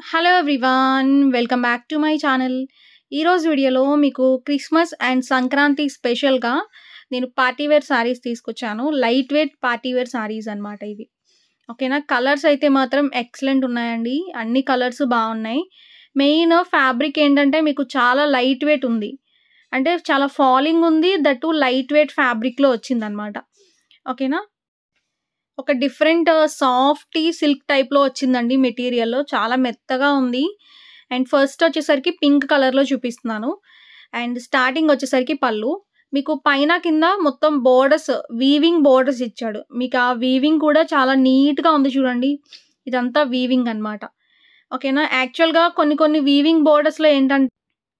Hello everyone, welcome back to my channel. ఈరోజు వీడియోలో మీకు క్రిస్మస్ అండ్ సంక్రాంతి స్పెషల్గా నేను పార్టీవేర్ శారీస్ తీసుకొచ్చాను. లైట్ వెయిట్ పార్టీవేర్ శారీస్ అనమాట ఇవి. ఓకేనా. కలర్స్ అయితే మాత్రం ఎక్సలెంట్ ఉన్నాయండి. అన్ని కలర్స్ బాగున్నాయి. మెయిన్ ఫ్యాబ్రిక్ ఏంటంటే మీకు చాలా లైట్ వెయిట్ ఉంది, అంటే చాలా ఫాలింగ్ ఉంది. దట్టు లైట్ వెయిట్ ఫ్యాబ్రిక్లో వచ్చిందనమాట. ఓకేనా. ఒక డిఫరెంట్ సాఫ్టీ సిల్క్ టైప్‌లో వచ్చిందండి మెటీరియల్. చాలా మెత్తగా ఉంది. అండ్ ఫస్ట్ వచ్చేసరికి పింక్ కలర్‌లో చూపిస్తున్నాను. అండ్ స్టార్టింగ్ వచ్చేసరికి పళ్ళు. మీకు పైన కింద మొత్తం బోర్డర్స్, వీవింగ్ బోర్డర్స్ ఇచ్చాడు. మీకు ఆ వీవింగ్ కూడా చాలా నీట్‌గా ఉంది చూడండి. ఇదంతా వీవింగ్ అనమాట. ఓకేనా. యాక్చువల్‌గా కొన్ని వీవింగ్ బోర్డర్స్‌లో ఏంటంటే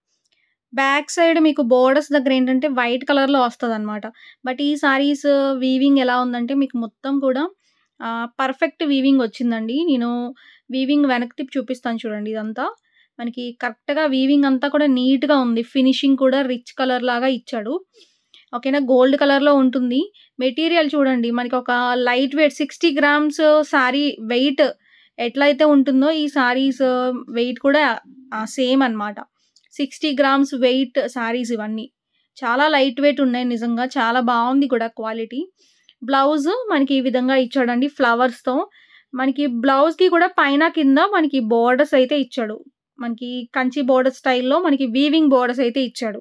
బ్యాక్ సైడ్ మీకు బోర్డర్స్ దగ్గర ఏంటంటే వైట్ కలర్‌లో వస్తదనమాట. బట్ ఈ సారీస్ వీవింగ్ ఎలా ఉందంటే మీకు మొత్తం కూడా పర్ఫెక్ట్ వీవింగ్ వచ్చిందండి. నేను వీవింగ్ వెనక్కి తిప్పి చూపిస్తాను చూడండి. ఇదంతా మనకి కరెక్ట్‌గా వీవింగ్ అంతా కూడా నీట్‌గా ఉంది. ఫినిషింగ్ కూడా రిచ్ కలర్ లాగా ఇచ్చాడు. ఓకేనా. గోల్డ్ కలర్‌లో ఉంటుంది. మెటీరియల్ చూడండి మనకి ఒక light weight 60 grams sari weight ఎట్లయితే ఉంటుందో ఈ సారీస్ వెయిట్ కూడా సేమ్ అనమాట. 60 గ్రామ్స్ వెయిట్ సారీస్ ఇవన్నీ. చాలా లైట్ వెయిట్ ఉన్నాయి నిజంగా. చాలా బావుంది కూడా క్వాలిటీ. బ్లౌజ్ మనకి ఈ విధంగా ఇచ్చాడండి ఫ్లవర్స్‌తో. మనకి బ్లౌజ్‌కి కూడా పైన కింద మనకి బోర్డర్స్ అయితే ఇచ్చాడు. మనకి కంచి బోర్డర్ స్టైల్‌లో మనకి వీవింగ్ బోర్డర్స్ అయితే ఇచ్చాడు.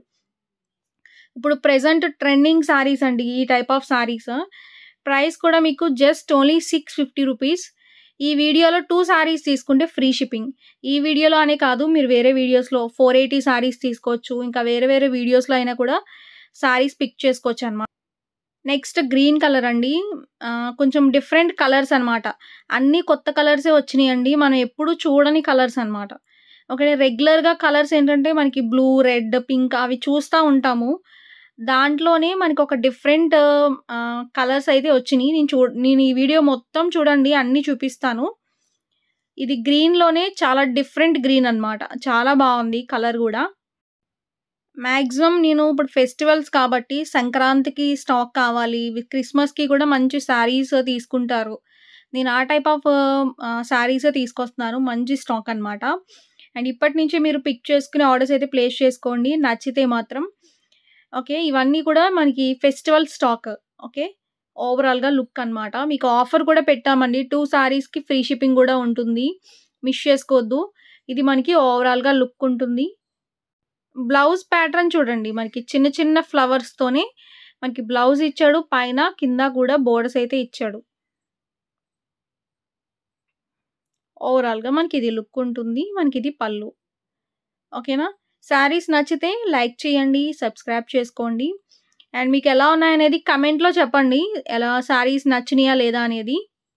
ఇప్పుడు ప్రెజెంట్ ట్రెండింగ్ సారీస్ అండి ఈ టైప్ ఆఫ్ సారీస్. ప్రైస్ కూడా మీకు జస్ట్ ఓన్లీ 650 రూపీస్. ఈ వీడియోలో 2 సారీస్ తీసుకుంటే ఫ్రీ షిప్పింగ్. ఈ వీడియోలో అనే కాదు, మీరు వేరే వీడియోస్‌లో 480 సారీస్ తీసుకోవచ్చు. ఇంకా వేరే వీడియోస్‌లో అయినా కూడా సారీస్ పిక్ చేసుకోవచ్చనమాట. నెక్స్ట్ గ్రీన్ కలర్ అండి. కొంచెం డిఫరెంట్ కలర్స్ అనమాట. అన్నీ కొత్త కలర్సే వచ్చినియండి. మనం ఎప్పుడు చూడని కలర్స్ అనమాట. ఓకే. రెగ్యులర్‌గా కలర్స్ ఏంటంటే మనకి బ్లూ, రెడ్, పింక్ అవి చూస్తా ఉంటాము. దాంట్లోనే మనకొక డిఫరెంట్ కలర్స్ అయితే వచ్చినియి. నేను ఈ వీడియో మొత్తం చూడండి, అన్నీ చూపిస్తాను. ఇది గ్రీన్‌లోనే చాలా డిఫరెంట్ గ్రీన్ అనమాట. చాలా బావుంది కలర్ గూడా. మాక్సిమం నేను ఇప్పుడు ఫెస్టివల్స్ కాబట్టి సంక్రాంతికి స్టాక్ కావాలి. క్రిస్మస్‌కి కూడా మంచి శారీస్ తీసుకుంటారు. నేను ఆ టైప్ ఆఫ్ శారీసే తీసుకొస్తున్నాను. మంచి స్టాక్ అనమాట. అండ్ ఇప్పటి నుంచే మీరు పిక్ చేసుకుని ఆర్డర్స్ అయితే ప్లేస్ చేసుకోండి నచ్చితే మాత్రం. ఓకే. ఇవన్నీ కూడా మనకి ఫెస్టివల్ స్టాక్. ఓకే. ఓవరాల్‌గా లుక్ అనమాట. మీకు ఆఫర్ కూడా పెట్టామండి. 2 సారీస్‌కి ఫ్రీ షిప్పింగ్ గూడా ఉంటుంది. మిస్ చేసుకోవద్దు. ఇది మనకి ఓవరాల్‌గా లుక్ ఉంటుంది. బ్లౌజ్ ప్యాటర్న్ చూడండి. మనకి చిన్న ఫ్లవర్స్‌తోనే మనకి బ్లౌజ్ ఇచ్చాడు. పైన, కింద కూడా బోర్డర్స్ అయితే ఇచ్చాడు. ఓవరాల్‌గా మనకిది లుక్ ఉంటుంది. మనకిది పళ్ళు. ఓకేనా. శారీస్ నచ్చితే లైక్ చేయండి, సబ్స్క్రైబ్ చేసుకోండి. అండ్ మీకెలా ఉన్నాయనేది కమెంట్‌లో చెప్పండి. ఎలా శారీస్ నచ్చినాయా లేదా అనేది.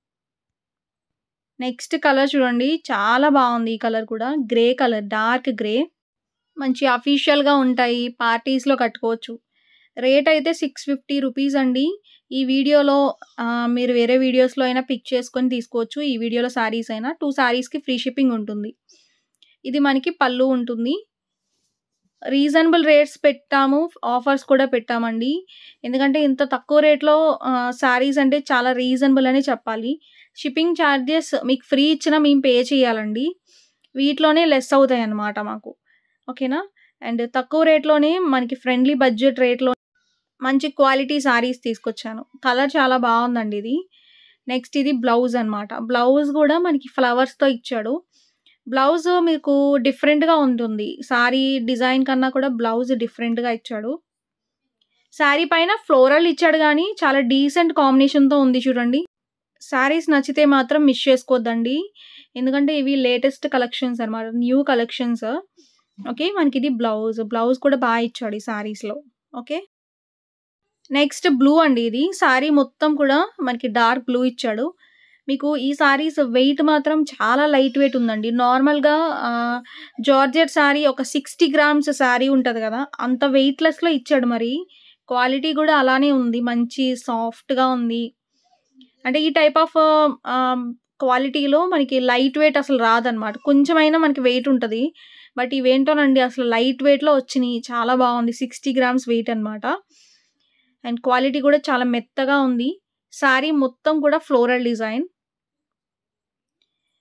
నెక్స్ట్ కలర్ చూడండి. చాలా బావుంది ఈ కలర్ కూడా. Grey colour, dark grey. మంచి అఫీషియల్‌గా ఉంటాయి. పార్టీస్‌లో కట్టుకోవచ్చు. రేట్ అయితే 650 రూపీస్ అండి. ఈ వీడియోలో మీరు వేరే వీడియోస్‌లో అయినా పిక్ చేసుకొని తీసుకోవచ్చు. ఈ వీడియోలో శారీస్ అయినా 2 శారీస్‌కి ఫ్రీ షిప్పింగ్ ఉంటుంది. ఇది మనకి పళ్ళు ఉంటుంది. రీజనబుల్ రేట్స్ పెట్టాము. ఆఫర్స్ కూడా పెట్టామండి. ఎందుకంటే ఇంత తక్కువ రేట్‌లో శారీస్ అంటే చాలా రీజనబుల్ అనే చెప్పాలి. షిప్పింగ్ చార్జెస్ మీకు ఫ్రీ ఇచ్చినా మేము పే చేయాలండి. వీటిలోనే లెస్ అవుతాయన్నమాట మాకు. ఓకేనా. అండ్ తక్కువ రేట్‌లోనే మనకి ఫ్రెండ్లీ బడ్జెట్ రేట్‌లో మంచి క్వాలిటీ శారీస్ తీసుకొచ్చాను. కలర్ చాలా బావుందండి ఇది. నెక్స్ట్ ఇది బ్లౌజ్ అనమాట. బ్లౌజ్ గూడా మనకి ఫ్లవర్స్‌తో ఇచ్చాడు. బ్లౌజ్ మీకు డిఫరెంట్‌గా ఉంటుంది. సారీ డిజైన్ కన్నా కూడా బ్లౌజ్ డిఫరెంట్‌గా ఇచ్చాడు. సారీ పైన ఫ్లోరల్ ఇచ్చాడు గానీ, చాలా డీసెంట్ కాంబినేషన్‌తో ఉంది చూడండి. సారీస్ నచ్చితే మాత్రం మిస్ చేసుకోవద్దండి. ఎందుకంటే ఇవి లేటెస్ట్ కలెక్షన్స్ అనమాట. New collections. ఓకే. మనకిది బ్లౌజ్. బ్లౌజ్ కూడా ఇచ్చాడు ఈ సారీస్‌లో. ఓకే. నెక్స్ట్ బ్లూ అండి ఇది. సారీ మొత్తం కూడా మనకి డార్క్ బ్లూ ఇచ్చాడు. మీకు ఈ సారీస్ వెయిట్ మాత్రం చాలా లైట్ వెయిట్ ఉందండి. నార్మల్‌గా జార్జెట్ సారీ ఒక 60 గ్రామ్స్ సారీ ఉంటది గదా! అంత వెయిట్‌లెస్‌లో ఇచ్చాడు మరి. క్వాలిటీ గూడా అలానే ఉంది. మంచి సాఫ్ట్‌గా ఉంది. అంటే ఈ టైప్ ఆఫ్ క్వాలిటీలో మనకి లైట్ వెయిట్ అసలు రాదనమాట. కొంచెమైనా మనకి వెయిట్ ఉంటది. బట్ ఇవేంటోనండి అసలు లైట్ వెయిట్‌లో వచ్చినియి. చాలా బావుంది. 60 గ్రామ్స్ వెయిట్ అనమాట. అండ్ క్వాలిటీ కూడా చాలా మెత్తగా ఉంది. సారీ మొత్తం కూడా ఫ్లోరల్ డిజైన్.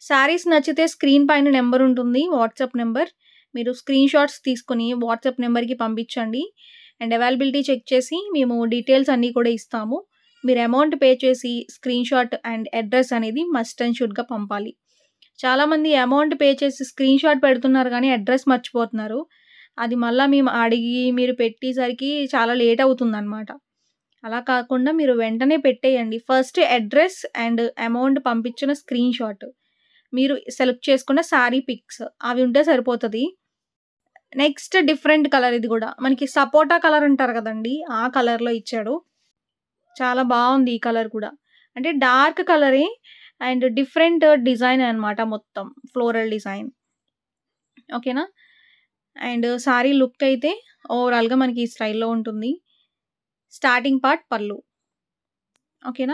శారీస్ నచ్చితే స్క్రీన్ పైన నెంబర్ ఉంటుంది. WhatsApp number. మీరు స్క్రీన్ షాట్స్ తీసుకొని వాట్సాప్ నెంబర్‌కి పంపించండి. అండ్ అవైలబిలిటీ చెక్ చేసి మేము డీటెయిల్స్ అన్నీ కూడా ఇస్తాము. మీరు అమౌంట్ పే చేసి స్క్రీన్ షాట్ అండ్ అడ్రెస్ అనేది మస్ట్ అండ్ షుడ్‌గా పంపాలి. చాలామంది అమౌంట్ పే చేసి స్క్రీన్ షాట్ పెడుతున్నారు గానీ అడ్రెస్ మర్చిపోతున్నారు. అది మళ్ళా మేము అడిగి మీరు పెట్టేసరికి చాలా లేట్ అవుతుందనమాట. అలా కాకుండా మీరు వెంటనే పెట్టేయండి. ఫస్ట్ అడ్రెస్ అండ్ అమౌంట్ పంపించిన స్క్రీన్ షాట్. మీరు సెలెక్ట్ చేసుకున్న శారీ పిక్స్ అవి ఉంటే సరిపోతది. నెక్స్ట్ డిఫరెంట్ కలర్ ఇది గూడా. మనకి సపోటా కలర్ అంటారు గదండీ! ఆ కలర్‌లో ఇచ్చాడు. చాలా బావుంది ఈ కలర్ కూడా. అంటే డార్క్ కలరే అండ్ డిఫరెంట్ డిజైన్ అనమాట మొత్తం. Floral design. ఓకేనా? అండ్ సారీ లుక్ అయితే ఓవరాల్‌గా మనకి ఈ స్టైల్‌లో ఉంటుంది. స్టార్టింగ్ పార్ట్ పళ్ళు. ఓకేనా?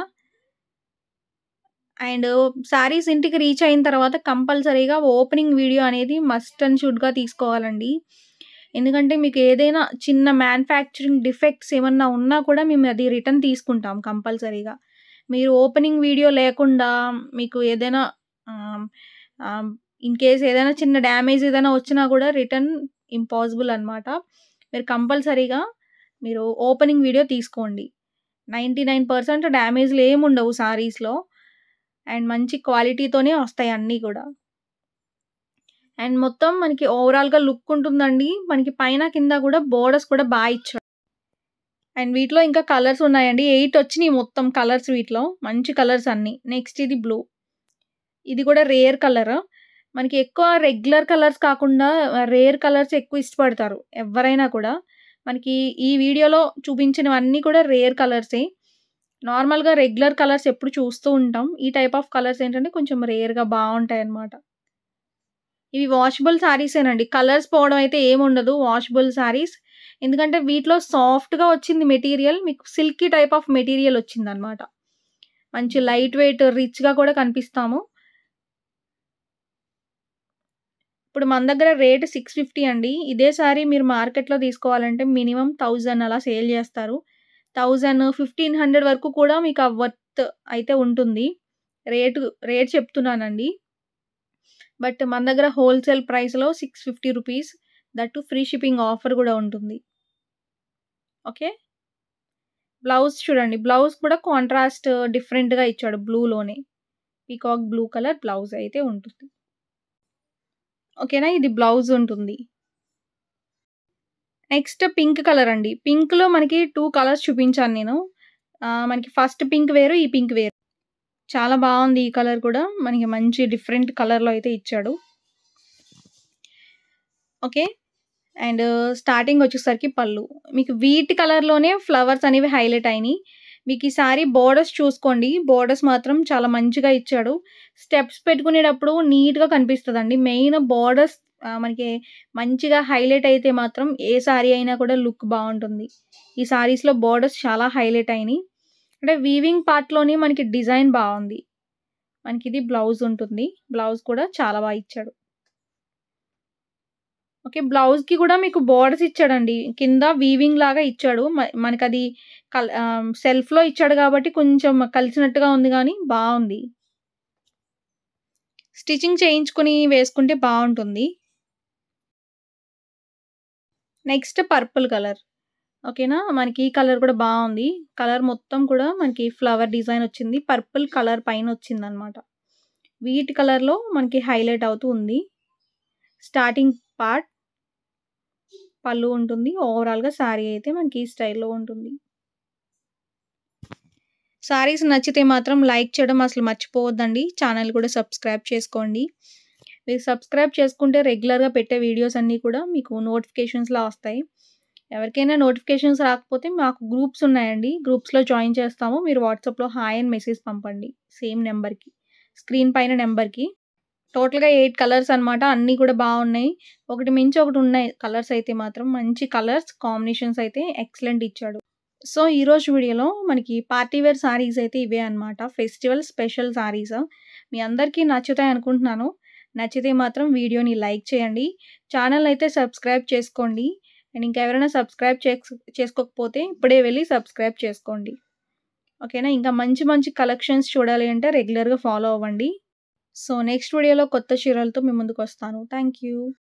అండ్ శారీస్ ఇంటికి రీచ్ అయిన తర్వాత కంపల్సరీగా ఓపెనింగ్ వీడియో అనేది మస్ట్ అండ్ షుడ్‌గా తీసుకోవాలండి. ఎందుకంటే మీకు ఏదైనా చిన్న మ్యానుఫ్యాక్చరింగ్ డిఫెక్ట్స్ ఏమన్నా ఉన్నా కూడా మేము అది రిటర్న్ తీసుకుంటాం కంపల్సరీగా. మీరు ఓపెనింగ్ వీడియో లేకుండా మీకు ఏదైనా ఆహ్, ఆహ్, ఇన్ కేస్ ఏదైనా చిన్న డ్యామేజ్ ఏదైనా వచ్చినా కూడా రిటర్న్ ఇంపాసిబుల్ అనమాట. మీరు కంపల్సరీగా మీరు ఓపెనింగ్ వీడియో తీసుకోండి. 99% డ్యామేజ్‌లు ఏముండవు సారీస్‌లో. అండ్ మంచి క్వాలిటీతోనే వస్తాయి అన్నీ కూడా. అండ్ మొత్తం మనకి ఓవరాల్‌గా లుక్ ఉంటుందండి. మనకి పైన, కింద కూడా బోర్డర్స్ కూడా ఇచ్చాడు. అండ్ వీటిలో ఇంకా కలర్స్ ఉన్నాయండి. 8 వచ్చినియి మొత్తం కలర్స్ వీటిలో. మంచి కలర్స్ అన్నీ. నెక్స్ట్ ఇది బ్లూ. ఇది కూడా రేర్ కలర్. మనకి ఎక్కువ రెగ్యులర్ కలర్స్ కాకుండా రేర్ కలర్స్ ఎక్కువ ఇష్టపడతారు ఎవ్వరైనా కూడా. మనకి ఈ వీడియోలో చూపించినవన్నీ కూడా రేర్ కలర్సే. నార్మల్‌గా రెగ్యులర్ కలర్స్ ఎప్పుడు చూస్తూ ఉంటాం. ఈ టైప్ ఆఫ్ కలర్స్ ఏంటంటే కొంచెం రేర్‌గా బావుంటాయన్నమాట. ఇవి వాషబుల్ శారీసేనండి. కలర్స్ పోవడం అయితే ఏముండదు. వాషబుల్ శారీస్. ఎందుకంటే వీటిలో సాఫ్ట్‌గా వచ్చింది మెటీరియల్. మీకు సిల్కీ టైప్ ఆఫ్ మెటీరియల్ వచ్చిందనమాట. మంచి లైట్ వెయిట్ రిచ్‌గా కూడా కనిపిస్తాము. ఇప్పుడు మన దగ్గర రేట్ 650 అండి. ఇదే సారీ మీరు మార్కెట్‌లో తీసుకోవాలంటే మినిమమ్ 1000 అలా సేల్ చేస్తారు. 1000, 1500 వరకు కూడా మీకు ఆ వర్త్ అయితే ఉంటుంది. రేట్ చెప్తున్నానండి. బట్ మన దగ్గర హోల్‌సేల్ ప్రైస్‌లో 650 rupees. That too free shipping offer గూడా ఉంటుంది. ఓకే. బ్లౌజ్ చూడండి. బ్లౌజ్ కూడా కాంట్రాస్ట్ డిఫరెంట్‌గా ఇచ్చాడు బ్లూలోనే. పీకాక్ బ్లూ కలర్ బ్లౌజ్ అయితే ఉంటుంది. ఓకేనా? ఇది బ్లౌజ్ ఉంటుంది. నెక్స్ట్ పింక్ కలర్ అండి. పింక్‌లో మనకి 2 కలర్స్ చూపించాను నేను. మనకి ఫస్ట్ పింక్ వేరు, ఈ పింక్ వేరు. చాలా బావుంది ఈ కలర్ కూడా. మనకి మంచి డిఫరెంట్ కలర్‌లో అయితే ఇచ్చాడు. ఓకే. అండ్ స్టార్టింగ్ వచ్చేసరికి పళ్ళు. మీకు వీట్ కలర్‌లోనే ఫ్లవర్స్ అనేవి హైలైట్ అయినియి. మీకు ఈ సారీ బోర్డర్స్ చూసుకోండి. బోర్డర్స్ మాత్రం చాలా మంచిగా ఇచ్చాడు. స్టెప్స్ పెట్టుకునేటప్పుడు నీట్‌గా కనిపిస్తదండి. మెయిన్ బోర్డర్స్ మనకి మంచిగా హైలైట్ అయితే మాత్రం ఏ సారీ అయినా కూడా లుక్ బావుంటుంది. ఈ సారీస్‌లో బోర్డర్స్ చాలా హైలైట్ అయినియి. అంటే వీవింగ్ పార్ట్‌లోనే మనకి డిజైన్ బావుంది. మనకిది బ్లౌజ్ ఉంటుంది. బ్లౌజ్ కూడా చాలా ఇచ్చాడు. ఓకే. బ్లౌజ్‌కి కూడా మీకు బోర్డర్స్ ఇచ్చాడండి. కింద వీవింగ్ లాగా ఇచ్చాడు. మనకది సెల్ఫ్‌లో ఇచ్చాడు కాబట్టి కొంచెం కలిసినట్టుగా ఉంది గానీ బావుంది. స్టిచింగ్ చేయించుకొని వేసుకుంటే బావుంటుంది. Next purple colour. ఓకేనా? మనకి ఈ కలర్ కూడా బావుంది. కలర్ మొత్తం కూడా మనకి ఫ్లవర్ డిజైన్ వచ్చింది. పర్పుల్ కలర్ పైనొచ్చిందనమాట. వీట్ కలర్‌లో మనకి హైలైట్ అవుతూ ఉంది. స్టార్టింగ్ పార్ట్ పళ్ళు ఉంటుంది. ఓవరాల్‌గా సారీ అయితే మనకి ఈ స్టైల్‌లో ఉంటుంది. సారీస్ నచ్చితే మాత్రం లైక్ చేయడం అసలు మర్చిపోవద్దండి. ఛానల్ కూడా సబ్స్క్రైబ్ చేసుకోండి. మీరు సబ్స్క్రైబ్ చేసుకుంటే రెగ్యులర్‌గా పెట్టే వీడియోస్ అన్నీ కూడా మీకు నోటిఫికేషన్స్‌లా వస్తాయి. ఎవరికైనా నోటిఫికేషన్స్ రాకపోతే మాకు గ్రూప్స్ ఉన్నాయండి. గ్రూప్స్‌లో జాయిన్ చేస్తాము. మీరు వాట్సాప్‌లో హాయ్ అని మెసేజ్ పంపండి. సేమ్ నంబర్‌కి. స్క్రీన్ పైన నంబర్‌కి. టోటల్‌గా 8 కలర్స్ అనమాట. అన్నీ కూడా బావున్నాయి. ఒకటి మించి ఒకటి ఉన్నాయి కలర్స్ అయితే మాత్రం. మంచి కలర్స్ కాంబినేషన్స్ అయితే ఎక్సలెంట్ ఇచ్చాడు. సో, ఈరోజు వీడియోలో మనకి పార్టీ వేర్ సారీస్ అయితే ఇవే అనమాట. Festival special saris. మీ అందరికీ నచ్చుతాయి అనుకుంటున్నాను. నచ్చితే మాత్రం వీడియోని లైక్ చేయండి. ఛానల్ అయితే సబ్స్క్రైబ్ చేసుకోండి. అండ్ ఇంకెవరైనా సబ్స్క్రైబ్ చేసుకోకపోతే ఇప్పుడే వెళ్లి సబ్స్క్రైబ్ చేసుకోండి. ఓకేనా? ఇంకా మంచి మంచి కలెక్షన్స్ చూడాలి అంటే రెగ్యులర్‌గా ఫాలో అవ్వండి. సో, నెక్స్ట్ వీడియోలో కొత్త చీరలతో మీ ముందుకొస్తాను. Thank you.